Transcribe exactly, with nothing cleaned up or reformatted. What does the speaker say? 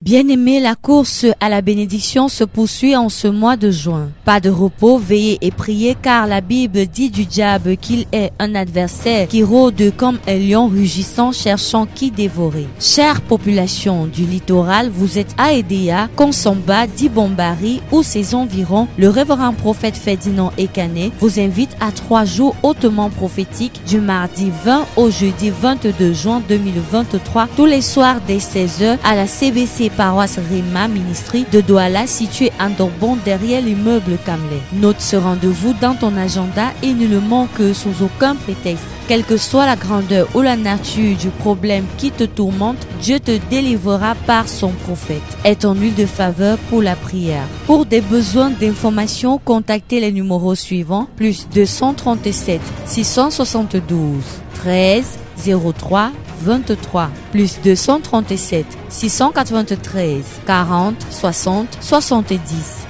Bien-aimés, la course à la bénédiction se poursuit en ce mois de juin. Pas de repos, veillez et priez car la Bible dit du diable qu'il est un adversaire qui rôde comme un lion rugissant cherchant qui dévorer. Chère population du littoral, vous êtes à Edea, Konsamba, Dibombari ou ses environs, le révérend prophète Ferdinand Ekane vous invite à trois jours hautement prophétiques du mardi vingt au jeudi vingt-deux juin deux mille vingt-trois, tous les soirs dès seize heures à la C B C paroisse Rima Ministry de Douala située à Dorbon derrière l'immeuble Kamlé. Note ce rendez-vous dans ton agenda et ne le manque sous aucun prétexte. Quelle que soit la grandeur ou la nature du problème qui te tourmente, Dieu te délivrera par son prophète. Est ton huile de faveur pour la prière. Pour des besoins d'information, contactez les numéros suivants: plus deux cent trente-sept six cent soixante-douze treize zéro trois vingt-trois, plus deux cent trente-sept six cent quatre-vingt-treize quarante soixante soixante-dix.